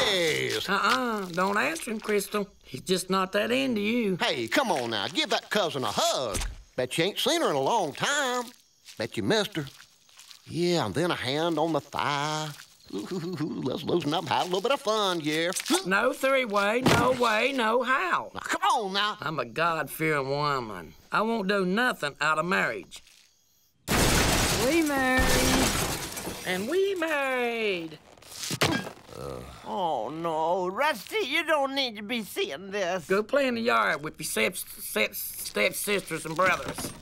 is. Don't answer him, Crystal. He's just not that into you. Hey, come on now. Give that cousin a hug. Bet you ain't seen her in a long time. Bet you missed her. Yeah, and then a hand on the thigh. Ooh, let's loosen up and have a little bit of fun, yeah. No three-way, no way, no how. Now, come on now. I'm a God-fearing woman. I won't do nothing out of marriage. We married. And we married. Oh, no. Rusty, you don't need to be seeing this. Go play in the yard with your stepsisters and brothers.